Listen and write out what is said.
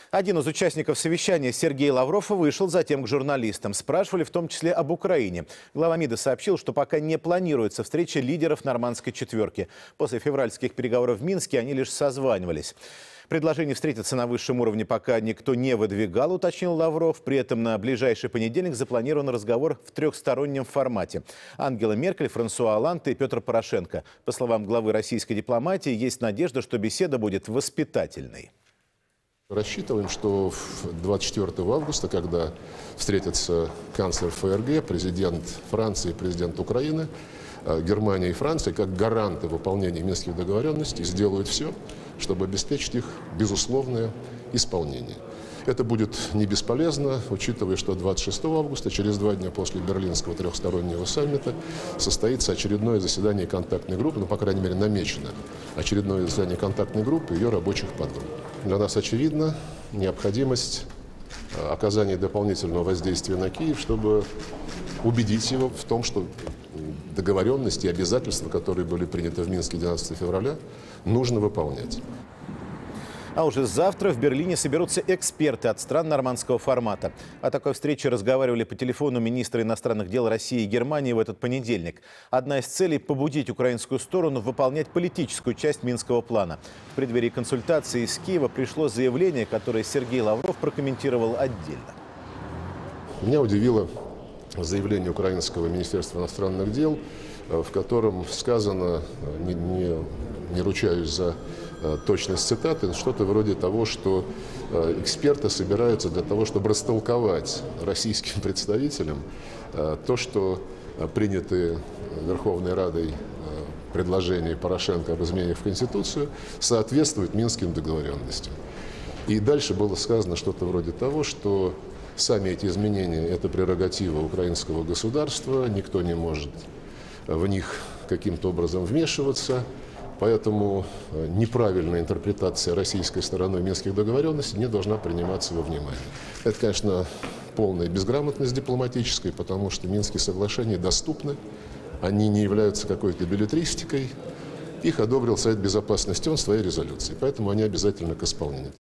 Один из участников совещания, Сергей Лавров, вышел затем к журналистам. Спрашивали в том числе об Украине. Глава МИДа сообщил, что пока не планируется встреча лидеров нормандской четверки. После февральских переговоров в Минске они лишь созванивались. Предложение встретиться на высшем уровне пока никто не выдвигал, уточнил Лавров. При этом на ближайший понедельник запланирован разговор в трехстороннем формате. Ангела Меркель, Франсуа Олланд и Петр Порошенко. По словам главы российской дипломатии, есть надежда, что беседа будет воспитательной. Рассчитываем, что 24 августа, когда встретятся канцлер ФРГ, президент Франции и президент Украины, Германия и Франция, как гаранты выполнения минских договоренностей, сделают все, чтобы обеспечить их безусловное исполнение. Это будет не бесполезно, учитывая, что 26 августа, через 2 дня после Берлинского трехстороннего саммита, состоится очередное заседание контактной группы, по крайней мере, намечено очередное заседание контактной группы и ее рабочих подгрупп. Для нас очевидна необходимость оказания дополнительного воздействия на Киев, чтобы убедить его в том, что договоренности и обязательства, которые были приняты в Минске 12 февраля, нужно выполнять. А уже завтра в Берлине соберутся эксперты от стран нормандского формата. О такой встрече разговаривали по телефону министры иностранных дел России и Германии в этот понедельник. Одна из целей – побудить украинскую сторону выполнять политическую часть Минского плана. В преддверии консультации из Киева пришло заявление, которое Сергей Лавров прокомментировал отдельно. Меня удивило заявление украинского министерства иностранных дел, в котором сказано, не ручаюсь за точность цитаты, что-то вроде того, что эксперты собираются для того, чтобы растолковать российским представителям то, что принятые Верховной Радой предложения Порошенко об изменениях в Конституцию соответствуют минским договоренностям. И дальше было сказано что-то вроде того, что сами эти изменения – это прерогатива украинского государства, никто не может в них каким-то образом вмешиваться. Поэтому неправильная интерпретация российской стороной минских договоренностей не должна приниматься во внимание. Это, конечно, полная безграмотность дипломатическая, потому что Минские соглашения доступны, они не являются какой-то беллетристикой. Их одобрил Совет Безопасности ООН в своей резолюции, поэтому они обязательны к исполнению.